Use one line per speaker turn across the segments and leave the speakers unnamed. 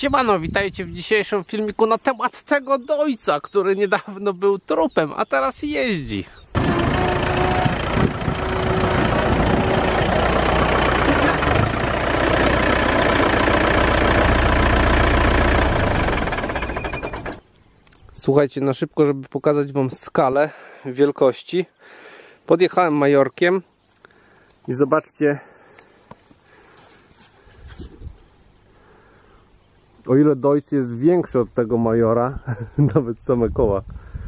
Siemano, witajcie w dzisiejszym filmiku na temat tego dojca, który niedawno był trupem, a teraz jeździ. Słuchajcie, na szybko, żeby pokazać wam skalę wielkości, podjechałem Majorkiem i zobaczcie, o ile dojc jest większy od tego Majora, nawet same koła.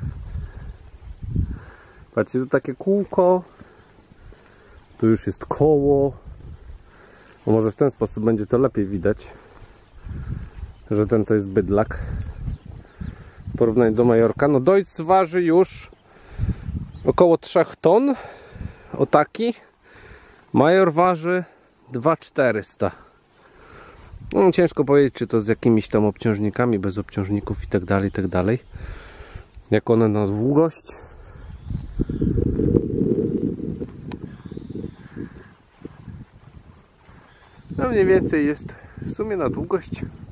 Patrzcie, tu takie kółko, tu już jest koło. No może w ten sposób będzie to lepiej widać, że ten to jest bydlak w porównaniu do Majorka. No dojc waży już około 3 ton, o taki. Major waży 2400. No, ciężko powiedzieć, czy to z jakimiś tam obciążnikami, bez obciążników i tak dalej, jak one na długość. No mniej więcej jest w sumie na długość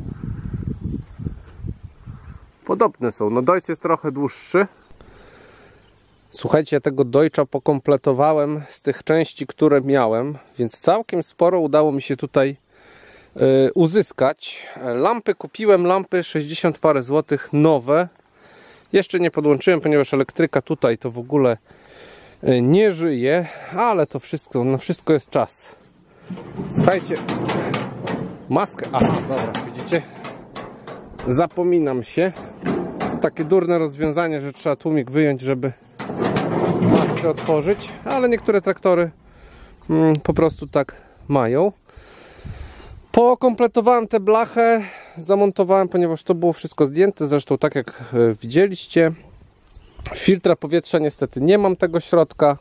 podobne są. No dojc jest trochę dłuższy. Słuchajcie, ja tego dojcza pokompletowałem z tych części, które miałem, więc całkiem sporo udało mi się tutaj uzyskać. Lampy kupiłem, lampy 60 parę złotych, nowe. Jeszcze nie podłączyłem, ponieważ elektryka tutaj to w ogóle nie żyje, ale to wszystko, na wszystko jest czas. Słuchajcie, maskę, aha, dobra, widzicie? Zapominam się. Takie durne rozwiązanie, że trzeba tłumik wyjąć, żeby maskę otworzyć, ale niektóre traktory po prostu tak mają. Pokompletowałem tę blachę, zamontowałem, ponieważ to było wszystko zdjęte, zresztą tak jak widzieliście. Filtra powietrza niestety nie mam tego środka.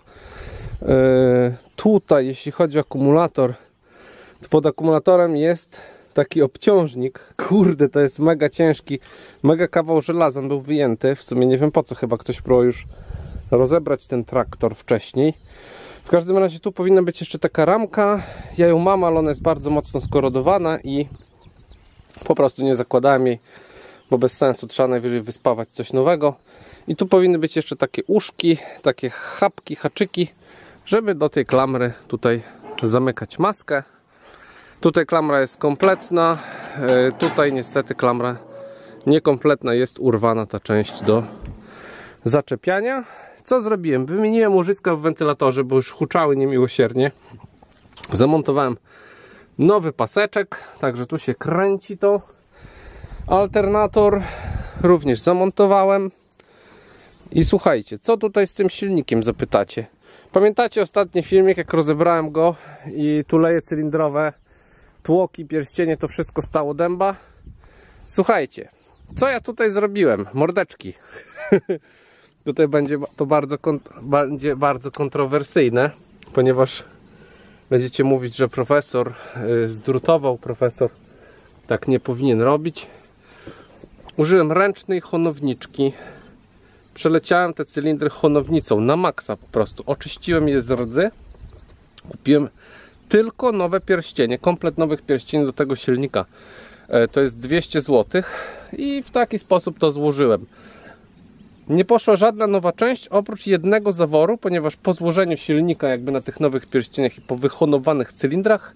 Tutaj jeśli chodzi o akumulator, to pod akumulatorem jest taki obciążnik. Kurde, to jest mega ciężki, mega kawał żelaza, on był wyjęty. W sumie nie wiem po co, chyba ktoś próbował już rozebrać ten traktor wcześniej. W każdym razie tu powinna być jeszcze taka ramka. Ja ją mam, ale ona jest bardzo mocno skorodowana i po prostu nie zakładałem jej, bo bez sensu, trzeba najwyżej wyspawać coś nowego. I tu powinny być jeszcze takie uszki, takie chapki, haczyki, żeby do tej klamry tutaj zamykać maskę. Tutaj klamra jest kompletna, tutaj niestety klamra niekompletna, jest urwana ta część do zaczepiania. Co zrobiłem? Wymieniłem łożyska w wentylatorze, bo już huczały niemiłosiernie. Zamontowałem nowy paseczek, także tu się kręci to. Alternator również zamontowałem. I słuchajcie, co tutaj z tym silnikiem, zapytacie? Pamiętacie ostatni filmik, jak rozebrałem go i tuleje cylindrowe, tłoki, pierścienie, to wszystko stało dęba? Słuchajcie, co ja tutaj zrobiłem? Mordeczki. Tutaj będzie to bardzo kontrowersyjne, ponieważ będziecie mówić, że profesor zdrutował, profesor tak nie powinien robić. Użyłem ręcznej honowniczki. Przeleciałem te cylindry honownicą na maksa po prostu. Oczyściłem je z rdzy. Kupiłem tylko nowe pierścienie, komplet nowych pierścieni do tego silnika. To jest 200 zł i w taki sposób to złożyłem. Nie poszła żadna nowa część oprócz jednego zaworu, ponieważ po złożeniu silnika jakby na tych nowych pierścieniach i po wyhonowanych cylindrach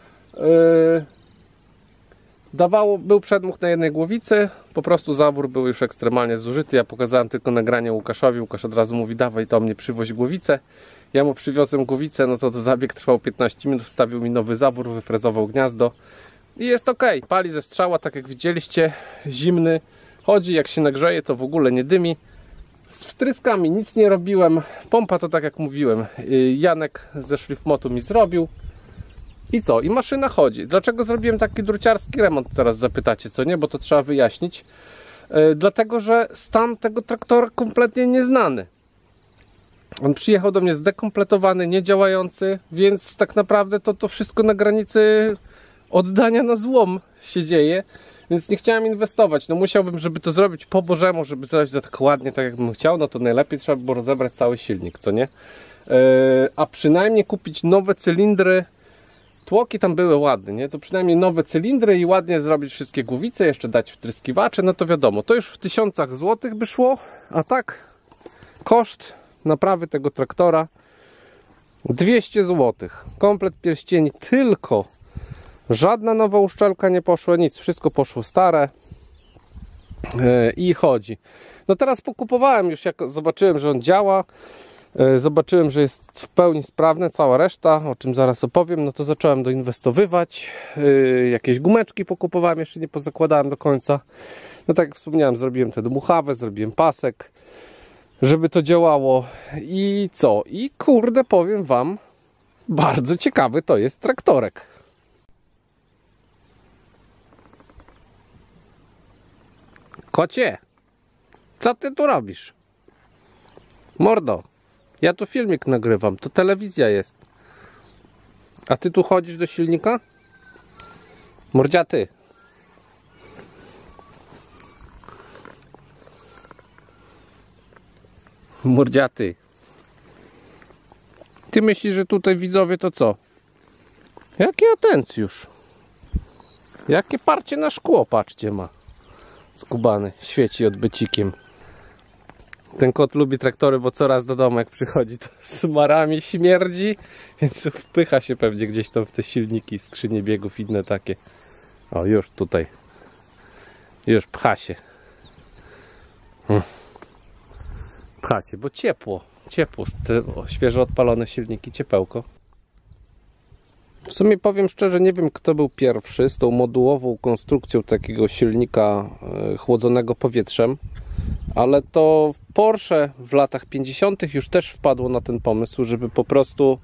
był przedmuch na jednej głowicy, po prostu zawór był już ekstremalnie zużyty. Ja pokazałem tylko nagranie Łukaszowi, Łukasz od razu mówi: dawaj to mnie, przywoź głowicę. Ja mu przywiozłem głowicę, no to zabieg trwał 15 minut, wstawił mi nowy zawór, wyfrezował gniazdo i jest ok. Pali ze strzała, tak jak widzieliście, zimny, chodzi, jak się nagrzeje to w ogóle nie dymi. Z wtryskami nic nie robiłem, pompa to tak jak mówiłem, Janek ze Szlifmotu mi zrobił. I co? I maszyna chodzi. Dlaczego zrobiłem taki druciarski remont, teraz zapytacie, co nie? Bo to trzeba wyjaśnić. Dlatego, że stan tego traktora kompletnie nieznany. On przyjechał do mnie zdekompletowany, niedziałający, więc tak naprawdę to wszystko na granicy oddania na złom się dzieje. Więc nie chciałem inwestować. No musiałbym, żeby to zrobić po bożemu, żeby zrobić to tak ładnie, tak jakbym chciał, no to najlepiej trzeba było rozebrać cały silnik, co nie? A przynajmniej kupić nowe cylindry tłoki tam były ładne, nie? To przynajmniej nowe cylindry i ładnie zrobić wszystkie głowice, jeszcze dać wtryskiwacze, no to wiadomo, to już w tysiącach złotych by szło, a tak koszt naprawy tego traktora 200 zł. Komplet pierścieni tylko. Żadna nowa uszczelka nie poszła, nic, wszystko poszło stare i chodzi. No teraz pokupowałem już, jak zobaczyłem, że on działa, zobaczyłem, że jest w pełni sprawne, cała reszta, o czym zaraz opowiem, no to zacząłem doinwestowywać, jakieś gumeczki pokupowałem, jeszcze nie pozakładałem do końca. No tak jak wspomniałem, zrobiłem tę dmuchawę, zrobiłem pasek, żeby to działało i co? I kurde, powiem wam, bardzo ciekawy to jest traktorek. Kocie, co ty tu robisz? Mordo, ja tu filmik nagrywam, to telewizja jest. A ty tu chodzisz do silnika? Mordziaty. Mordziaty. Ty myślisz, że tutaj widzowie to co? Jaki atencjusz? Jakie parcie na szkło, patrzcie, ma. Skubany, świeci odbycikiem. Ten kot lubi traktory, bo coraz do domu jak przychodzi to smarami śmierdzi, więc wpycha się pewnie gdzieś tam w te silniki, skrzynie biegów, inne takie. O, już tutaj. Już pcha się. Pcha się, bo ciepło. Ciepło, świeżo odpalone silniki, ciepełko. W sumie powiem szczerze, nie wiem kto był pierwszy z tą modułową konstrukcją takiego silnika chłodzonego powietrzem, ale to Porsche w latach 50. już też wpadło na ten pomysł, żeby po prostu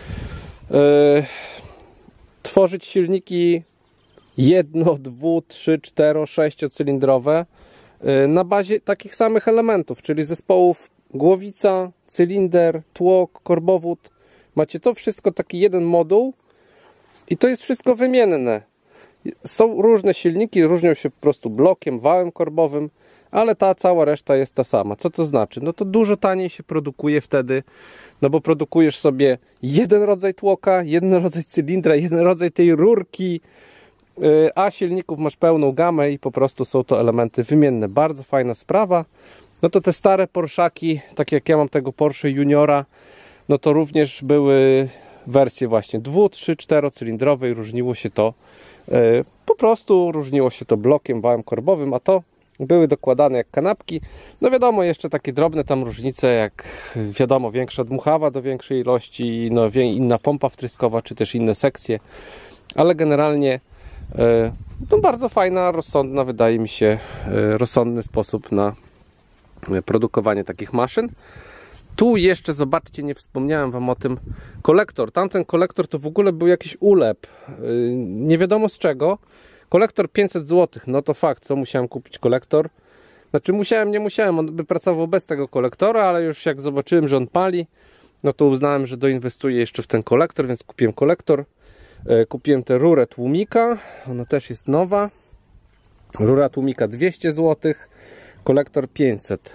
tworzyć silniki 1, 2, 3, 4, 6-cylindrowe na bazie takich samych elementów, czyli zespołów głowica, cylinder, tłok, korbowód. Macie to wszystko, taki jeden moduł i to jest wszystko wymienne. Są różne silniki, różnią się po prostu blokiem, wałem korbowym, ale ta cała reszta jest ta sama. Co to znaczy? No to dużo taniej się produkuje wtedy, no bo produkujesz sobie jeden rodzaj tłoka, jeden rodzaj cylindra, jeden rodzaj tej rurki, a silników masz pełną gamę i po prostu są to elementy wymienne. Bardzo fajna sprawa. No to te stare Porszaki, tak jak ja mam tego Porsche Juniora, no to również były wersje właśnie 2, 3, 4-cylindrowe i różniło się to po prostu różniło się to blokiem, wałem korbowym, a to były dokładane jak kanapki. No wiadomo, jeszcze takie drobne tam różnice, jak wiadomo, większa dmuchawa do większej ilości, no inna pompa wtryskowa, czy też inne sekcje, ale generalnie no bardzo fajna, rozsądna, wydaje mi się, rozsądny sposób na produkowanie takich maszyn. Tu jeszcze, zobaczcie, nie wspomniałem wam o tym, kolektor. Tamten kolektor to w ogóle był jakiś ulep, nie wiadomo z czego. Kolektor 500 zł, no to fakt, to musiałem kupić kolektor. Znaczy nie musiałem, on by pracował bez tego kolektora, ale już jak zobaczyłem, że on pali, no to uznałem, że doinwestuję jeszcze w ten kolektor, więc kupiłem kolektor. Kupiłem tę rurę tłumika, ona też jest nowa. Rura tłumika 200 zł, kolektor 500.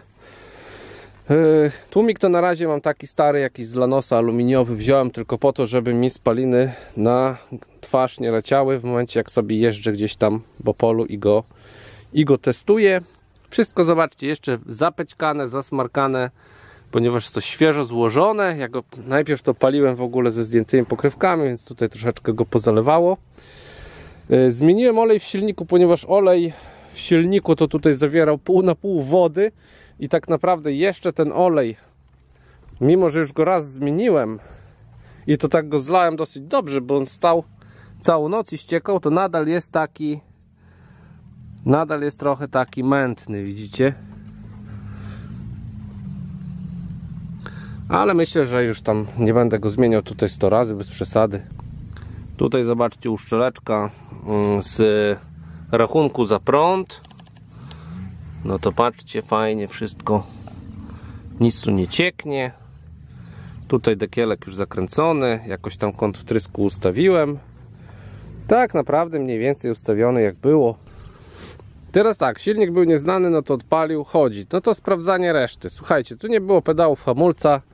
Tłumik to na razie mam taki stary, jakiś z Lanosa, aluminiowy. Wziąłem tylko po to, żeby mi spaliny na twarz nie leciały w momencie jak sobie jeżdżę gdzieś tam po polu i go testuję. Wszystko, zobaczcie, jeszcze zapeczkane, zasmarkane, ponieważ jest to świeżo złożone. Ja go najpierw to paliłem w ogóle ze zdjętymi pokrywkami, więc tutaj troszeczkę go pozalewało. Zmieniłem olej w silniku, ponieważ olej w silniku to tutaj zawierał pół na pół wody i tak naprawdę jeszcze ten olej, mimo że już go raz zmieniłem i to tak go zlałem dosyć dobrze, bo on stał całą noc i ściekał, to nadal jest trochę taki mętny, widzicie? Ale myślę, że już tam nie będę go zmieniał tutaj 100 razy, bez przesady. Tutaj zobaczcie, uszczeleczka z rachunku za prąd. No to patrzcie, fajnie wszystko, nic tu nie cieknie. Tutaj dekielek już zakręcony, jakoś tam kąt wtrysku ustawiłem. Tak naprawdę mniej więcej ustawiony jak było. Teraz tak, silnik był nieznany, no to odpalił, chodzi. No to sprawdzanie reszty. Słuchajcie, tu nie było pedałów hamulca,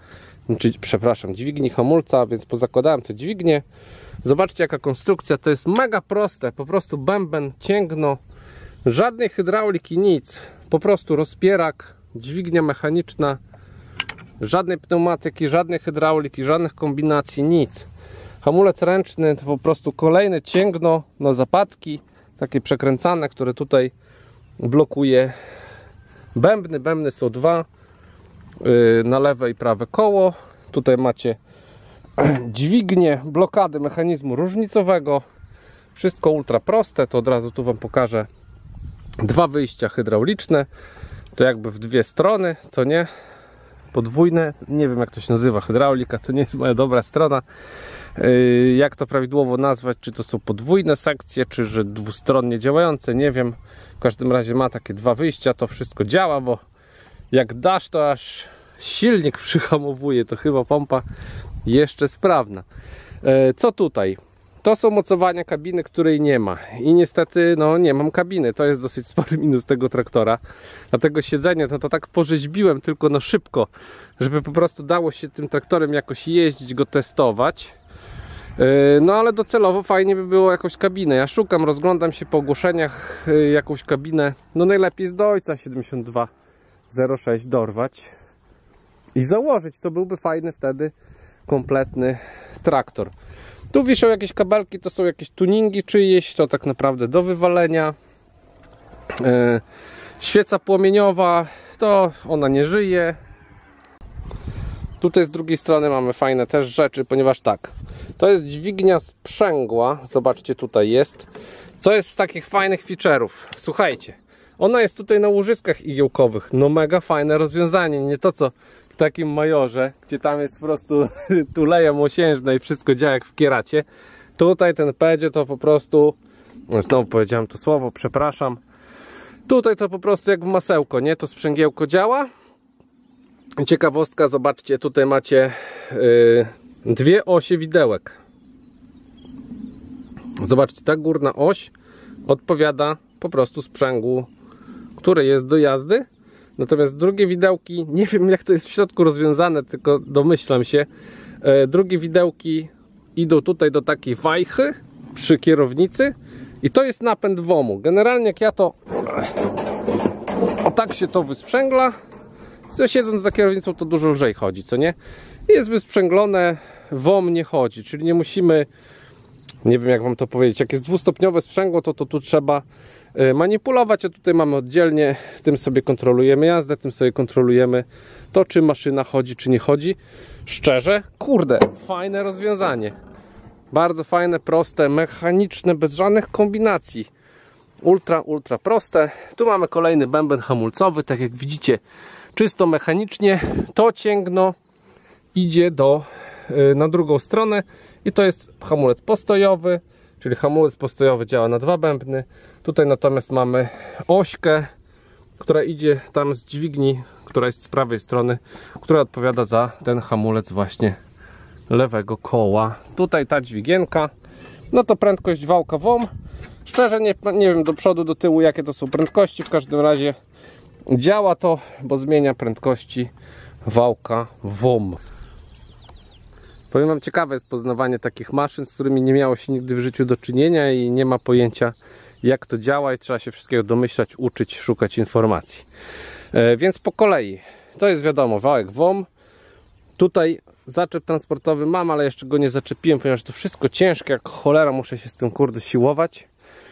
przepraszam, dźwigni hamulca, więc pozakładałem te dźwignie. Zobaczcie jaka konstrukcja, to jest mega proste, po prostu bęben, cięgno, żadnej hydrauliki, nic, po prostu rozpierak, dźwignia mechaniczna, żadnej pneumatyki, żadnej hydrauliki, żadnych kombinacji, nic. Hamulec ręczny to po prostu kolejne cięgno na zapadki, takie przekręcane, które tutaj blokuje bębny. Bębny są dwa, na lewe i prawe koło. Tutaj macie dźwignię, blokady mechanizmu różnicowego. Wszystko ultra proste, to od razu tu wam pokażę. Dwa wyjścia hydrauliczne, to jakby w dwie strony, co nie? Podwójne, nie wiem jak to się nazywa, hydraulika, to nie jest moja dobra strona. Jak to prawidłowo nazwać, czy to są podwójne sekcje, czy że dwustronnie działające, nie wiem. W każdym razie ma takie dwa wyjścia, to wszystko działa, bo jak dasz, to aż silnik przyhamowuje, to chyba pompa jeszcze sprawna. Co tutaj? To są mocowania kabiny, której nie ma i niestety no nie mam kabiny, to jest dosyć spory minus tego traktora. Dlatego siedzenie to tak porzeźbiłem tylko na szybko, żeby po prostu dało się tym traktorem jakoś jeździć, go testować. No ale docelowo fajnie by było jakąś kabinę. Ja szukam, rozglądam się po ogłoszeniach jakąś kabinę, no najlepiej z Deutza 7206 dorwać i założyć, to byłby fajny wtedy kompletny traktor. Tu wiszą jakieś kabelki, to są jakieś tuningi czyjeś, to tak naprawdę do wywalenia. Świeca płomieniowa, to ona nie żyje. Tutaj z drugiej strony mamy fajne też rzeczy, ponieważ tak, to jest dźwignia sprzęgła, zobaczcie tutaj jest. Co jest z takich fajnych feature'ów? Słuchajcie, ona jest tutaj na łożyskach igiełkowych, no mega fajne rozwiązanie, nie to co w takim Majorze, gdzie tam jest po prostu tuleja mosiężna i wszystko działa jak w kieracie. Tutaj ten pedzie to po prostu, znowu powiedziałem to słowo, przepraszam. Tutaj to po prostu jak w masełko, nie? To sprzęgiełko działa. Ciekawostka, zobaczcie, tutaj macie dwie osie widełek. Zobaczcie, ta górna oś odpowiada po prostu sprzęgłu, który jest do jazdy. Natomiast drugie widełki, nie wiem jak to jest w środku rozwiązane, tylko domyślam się. Drugie widełki idą tutaj do takiej wajchy przy kierownicy i to jest napęd WOM-u. Generalnie jak ja to o tak się to wysprzęgla, to siedząc za kierownicą to dużo lżej chodzi, co nie? Jest wysprzęglone, WOM nie chodzi, czyli nie musimy, nie wiem jak wam to powiedzieć, jak jest dwustopniowe sprzęgło, to tu trzeba manipulować, a tutaj mamy oddzielnie, tym sobie kontrolujemy jazdę, tym sobie kontrolujemy to, czy maszyna chodzi, czy nie chodzi. Szczerze, kurde, fajne rozwiązanie. Bardzo fajne, proste, mechaniczne, bez żadnych kombinacji. Ultra proste. Tu mamy kolejny bęben hamulcowy, tak jak widzicie, czysto mechanicznie. To cięgno idzie na drugą stronę i to jest hamulec postojowy, czyli hamulec postojowy działa na dwa bębny. Tutaj natomiast mamy ośkę, która idzie tam z dźwigni, która jest z prawej strony, która odpowiada za ten hamulec właśnie lewego koła. Tutaj ta dźwigienka, no to prędkość wałka WOM. Szczerze nie wiem do przodu, do tyłu jakie to są prędkości, w każdym razie działa to, bo zmienia prędkości wałka WOM. Powiem wam, ciekawe jest poznawanie takich maszyn, z którymi nie miało się nigdy w życiu do czynienia i nie ma pojęcia jak to działa i trzeba się wszystkiego domyślać, uczyć, szukać informacji. Więc po kolei, to jest wiadomo, wałek WOM. Tutaj zaczep transportowy mam, ale jeszcze go nie zaczepiłem, ponieważ to wszystko ciężkie jak cholera, muszę się z tym kurde siłować.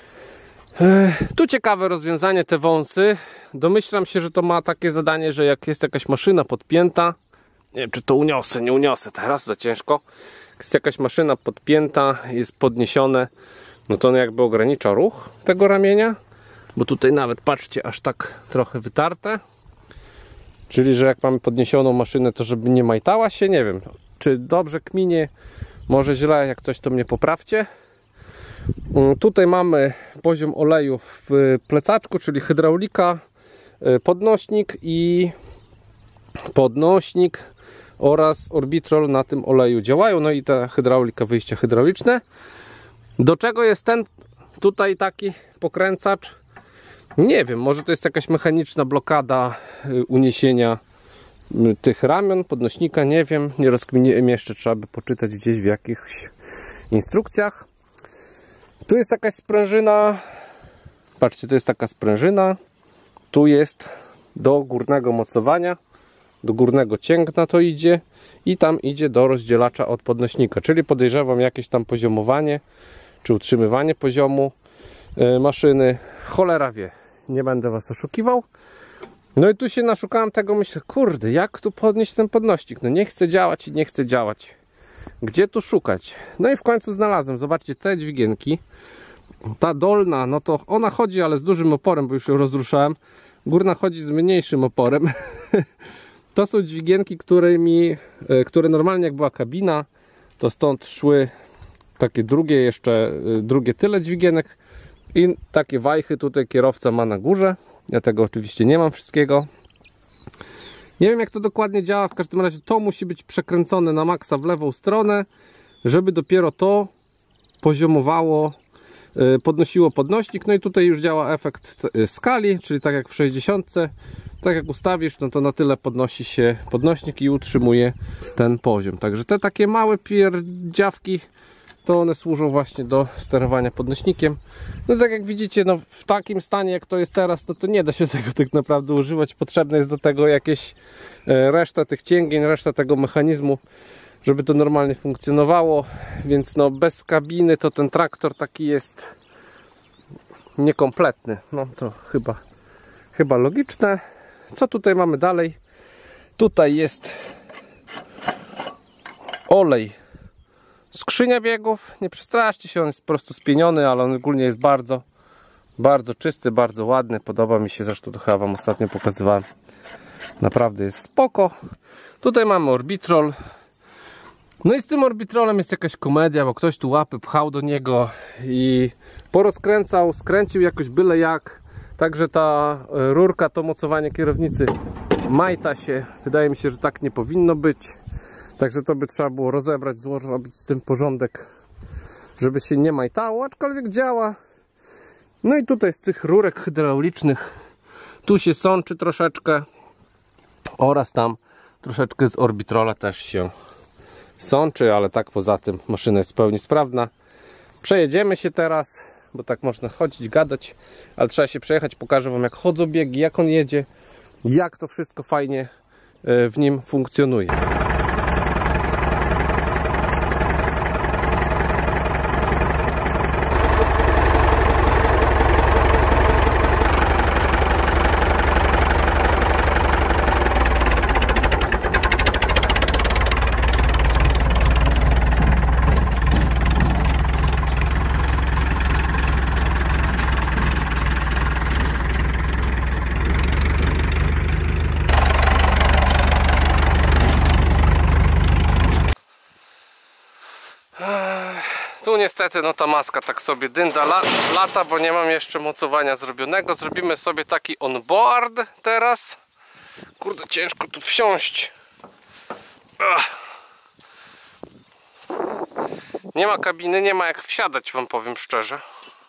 Tu ciekawe rozwiązanie, te wąsy. Domyślam się, że to ma takie zadanie, że jak jest jakaś maszyna podpięta, nie wiem czy to uniosę, nie uniosę teraz, za ciężko. Jak jest jakaś maszyna podpięta, jest podniesione, no to on jakby ogranicza ruch tego ramienia, bo tutaj nawet patrzcie, aż tak trochę wytarte. Czyli, że jak mamy podniesioną maszynę, to żeby nie majtała się, nie wiem, czy dobrze kminie, może źle, jak coś to mnie poprawcie. Tutaj mamy poziom oleju w plecaczku, czyli hydraulika, podnośnik oraz orbitrol na tym oleju działają, no i ta hydraulika, wyjście hydrauliczne. Do czego jest ten tutaj taki pokręcacz? Nie wiem, może to jest jakaś mechaniczna blokada uniesienia tych ramion, podnośnika, nie wiem, nie rozkminiłem jeszcze, trzeba by poczytać gdzieś w jakichś instrukcjach. Tu jest jakaś sprężyna, patrzcie, to jest taka sprężyna, tu jest do górnego mocowania, do górnego cięgna to idzie i tam idzie do rozdzielacza od podnośnika, czyli podejrzewam jakieś tam poziomowanie czy utrzymywanie poziomu maszyny, cholera wie, nie będę was oszukiwał. No i tu się naszukałem tego, myślę, kurde, jak tu podnieść ten podnośnik, no nie chce działać i nie chce działać, gdzie tu szukać? No i w końcu znalazłem, zobaczcie, te dźwigienki, ta dolna, no to ona chodzi, ale z dużym oporem, bo już ją rozruszałem, górna chodzi z mniejszym oporem. To są dźwigienki, które normalnie jak była kabina, to stąd szły takie drugie tyle dźwigienek i takie wajchy tutaj kierowca ma na górze. Ja tego oczywiście nie mam wszystkiego. Nie wiem jak to dokładnie działa, w każdym razie to musi być przekręcone na maksa w lewą stronę, żeby dopiero to poziomowało, podnosiło podnośnik. No i tutaj już działa efekt skali, czyli tak jak w 60, tak jak ustawisz, no to na tyle podnosi się podnośnik i utrzymuje ten poziom. Także te takie małe pierdziawki, to one służą właśnie do sterowania podnośnikiem. No tak jak widzicie, no w takim stanie jak to jest teraz, no to nie da się tego tak naprawdę używać. Potrzebne jest do tego jakieś reszta tych cięgień, reszta tego mechanizmu, żeby to normalnie funkcjonowało. Więc no bez kabiny to ten traktor taki jest niekompletny. No to chyba logiczne. Co tutaj mamy dalej? Tutaj jest olej, skrzynia biegów. Nie przestraszcie się, on jest po prostu spieniony, ale on ogólnie jest bardzo czysty, bardzo ładny. Podoba mi się, zresztą to chyba wam ostatnio pokazywałem. Naprawdę jest spoko. Tutaj mamy orbitrol. No i z tym orbitrolem jest jakaś komedia, bo ktoś tu łapy pchał do niego i porozkręcał, skręcił jakoś byle jak. Także ta rurka, to mocowanie kierownicy majta się. Wydaje mi się, że tak nie powinno być. Także to by trzeba było rozebrać, zrobić z tym porządek, żeby się nie majtało, aczkolwiek działa. No i tutaj z tych rurek hydraulicznych tu się sączy troszeczkę oraz tam troszeczkę z orbitrola też się sączy, ale tak poza tym maszyna jest w pełni sprawna. Przejedziemy się teraz, bo tak można chodzić, gadać, ale trzeba się przejechać, pokażę wam jak chodzą biegi, jak on jedzie, jak to wszystko fajnie w nim funkcjonuje. Tu niestety no ta maska tak sobie dynda lata, bo nie mam jeszcze mocowania zrobionego. Zrobimy sobie taki onboard teraz. Kurde, ciężko tu wsiąść. Nie ma kabiny, nie ma jak wsiadać, wam powiem szczerze.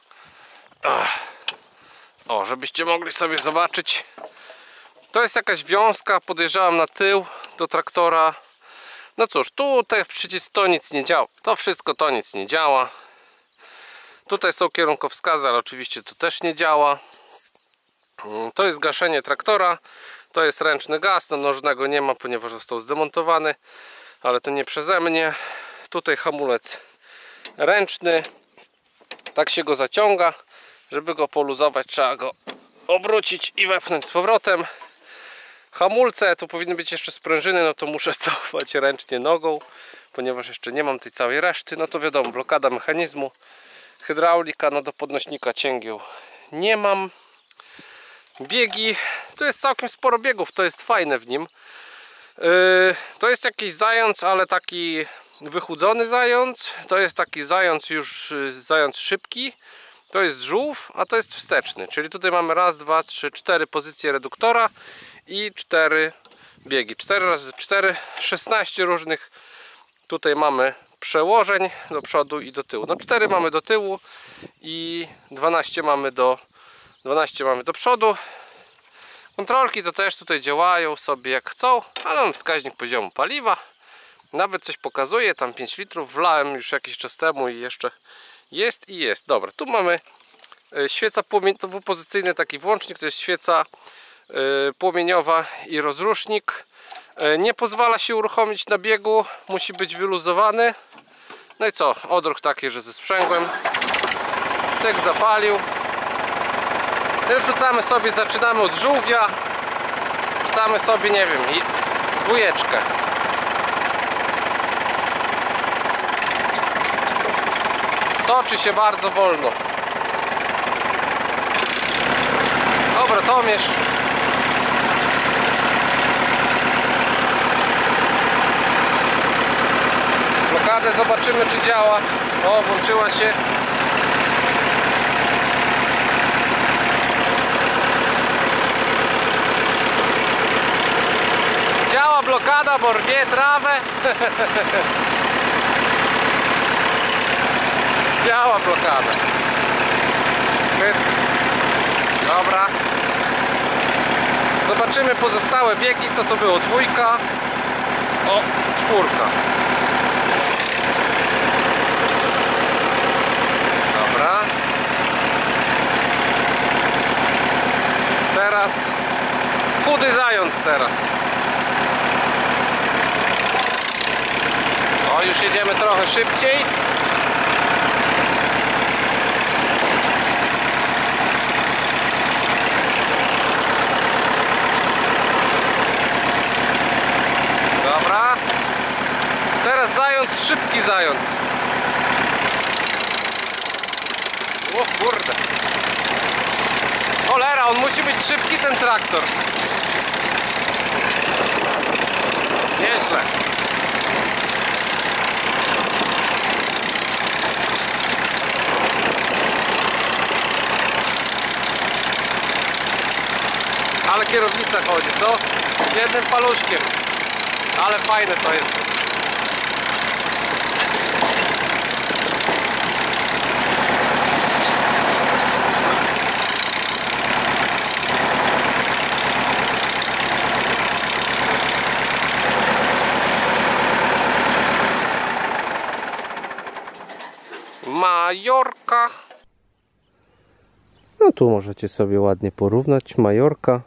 O, żebyście mogli sobie zobaczyć. To jest jakaś wiązka, podejrzewam na tył do traktora. No cóż, tutaj przycisk to nic nie działa. To wszystko to nic nie działa. Tutaj są kierunkowskazy, ale oczywiście to też nie działa. To jest gaszenie traktora. To jest ręczny gaz. No nożnego nie ma, ponieważ został zdemontowany. Ale to nie przeze mnie. Tutaj hamulec ręczny. Tak się go zaciąga. Żeby go poluzować, trzeba go obrócić i wepchnąć z powrotem. Hamulce, tu powinny być jeszcze sprężyny, no to muszę cofać ręcznie nogą, ponieważ jeszcze nie mam tej całej reszty. No to wiadomo, blokada mechanizmu, hydraulika, no do podnośnika cięgieł nie mam. Biegi, tu jest całkiem sporo biegów, to jest fajne w nim. To jest jakiś zając, ale taki wychudzony zając. To jest taki zając już, zając szybki. To jest żółw, a to jest wsteczny. Czyli tutaj mamy raz, dwa, trzy, 4 pozycje reduktora i 4 biegi. 4 razy 4, 16 różnych. Tutaj mamy przełożeń do przodu i do tyłu. No 4 mamy do tyłu i 12 mamy do przodu. Kontrolki to też tutaj działają sobie jak chcą, ale mam wskaźnik poziomu paliwa. Nawet coś pokazuje, tam 5 litrów wlałem już jakiś czas temu i jeszcze jest i jest. Dobra, tu mamy świeca to dwupozycyjny taki włącznik, to jest świeca płomieniowa i rozrusznik. Nie pozwala się uruchomić na biegu, musi być wyluzowany. No i co? Odruch taki, że ze sprzęgłem. Cyk, zapalił. Wrzucamy sobie, zaczynamy od żółwia. Wrzucamy sobie, nie wiem, dwójeczkę. Toczy się bardzo wolno. Obrotomierz. Blokadę zobaczymy, czy działa. O, włączyła się. Działa blokada, bo rwie trawę. Działa blokada. Więc dobra. Zobaczymy pozostałe biegi, co to było. Dwójka. O, czwórka. Dobra. Teraz chudy zając teraz. O, już jedziemy trochę szybciej. Dobra. Teraz zając, szybki zając. O kurde. Cholera, on musi być szybki, ten traktor. Nieźle. Ale kierownica chodzi, co? Jednym paluszkiem. Ale fajne to jest. Majorka. No tu możecie sobie ładnie porównać Majorka.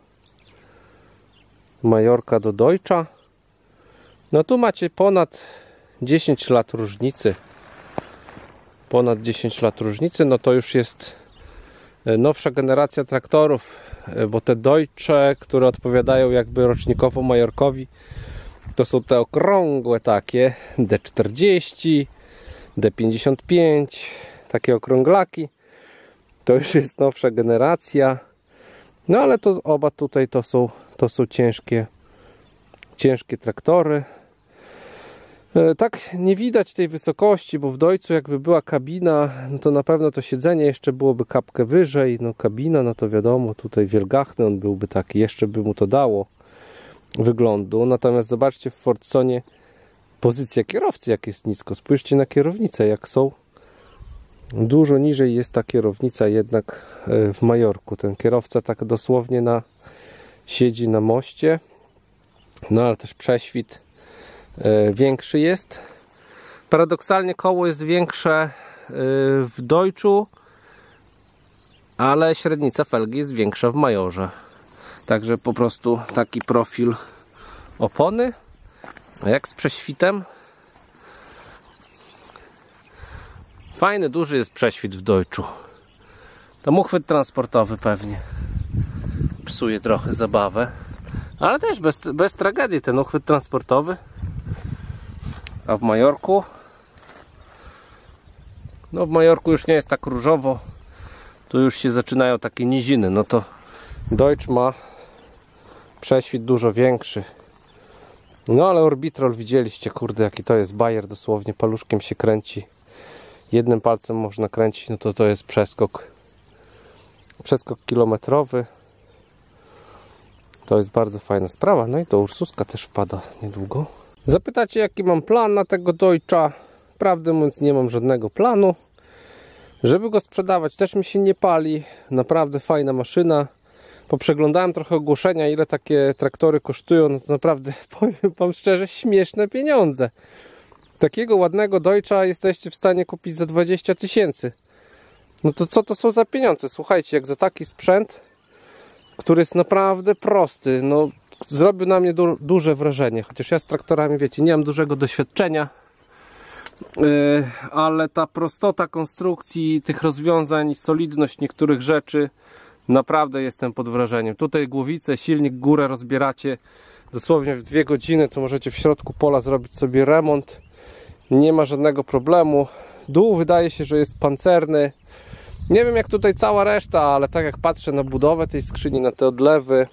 Majorka do Deutscha. No tu macie ponad 10 lat różnicy. Ponad 10 lat różnicy, no to już jest nowsza generacja traktorów, bo te Deutsche, które odpowiadają jakby rocznikowo Majorkowi, to są te okrągłe takie D40, D55, takie okrąglaki. To już jest nowsza generacja. No ale to oba tutaj to są ciężkie traktory. Tak nie widać tej wysokości, bo w Deutschu jakby była kabina, no to na pewno to siedzenie jeszcze byłoby kapkę wyżej. No kabina, no to wiadomo, tutaj wielgachny on byłby taki, jeszcze by mu to dało wyglądu. Natomiast zobaczcie w Fordsonie pozycja kierowcy, jak jest nisko. Spójrzcie na kierownicę, jak są. Dużo niżej jest ta kierownica jednak w Majorku. Ten kierowca tak dosłownie siedzi na moście. No ale też prześwit większy jest. Paradoksalnie koło jest większe w Deutschu, ale średnica felgi jest większa w Majorze. Także po prostu taki profil opony. A jak z prześwitem? Fajny, duży jest prześwit w Deutschu. To uchwyt transportowy pewnie psuje trochę zabawę. Ale też bez tragedii ten uchwyt transportowy. A w Majorku? No w Majorku już nie jest tak różowo. Tu już się zaczynają takie niziny. No to Deutsch ma prześwit dużo większy. No ale Orbitrol widzieliście, kurde, jaki to jest bajer, dosłownie paluszkiem się kręci. Jednym palcem można kręcić, no to jest przeskok kilometrowy. To jest bardzo fajna sprawa. No i to Ursuska też wpada niedługo. Zapytacie, jaki mam plan na tego Deutscha? Prawdę mówiąc, nie mam żadnego planu. Żeby go sprzedawać, też mi się nie pali. Naprawdę fajna maszyna. poprzeglądałem trochę ogłoszenia, ile takie traktory kosztują, no to naprawdę, powiem wam szczerze, śmieszne pieniądze. Takiego ładnego Deutscha jesteście w stanie kupić za 20 000. No to co to są za pieniądze? Słuchajcie, jak za taki sprzęt, który jest naprawdę prosty, no zrobił na mnie duże wrażenie. Chociaż ja z traktorami, wiecie, nie mam dużego doświadczenia, ale ta prostota konstrukcji, tych rozwiązań, solidność niektórych rzeczy, naprawdę jestem pod wrażeniem. Tutaj głowicę, silnik, górę rozbieracie dosłownie w 2 godziny, co możecie w środku pola zrobić sobie remont. Nie ma żadnego problemu. Dół wydaje się, że jest pancerny. Nie wiem jak tutaj cała reszta, ale tak jak patrzę na budowę tej skrzyni, na te odlewy,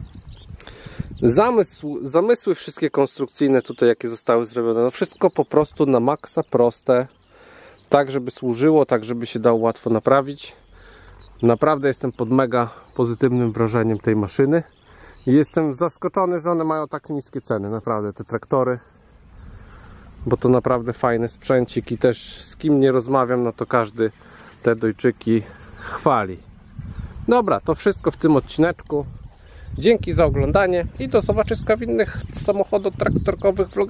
zamysły wszystkie konstrukcyjne tutaj jakie zostały zrobione, no wszystko po prostu na maksa proste, tak żeby służyło, tak żeby się dało łatwo naprawić. Naprawdę jestem pod mega pozytywnym wrażeniem tej maszyny i jestem zaskoczony, że one mają tak niskie ceny, naprawdę te traktory, bo to naprawdę fajny sprzęcik i też z kim nie rozmawiam, no to każdy te Deutszyki chwali. Dobra, to wszystko w tym odcineczku. Dzięki za oglądanie i do zobaczyska w innych samochodów traktorkowych vlogach.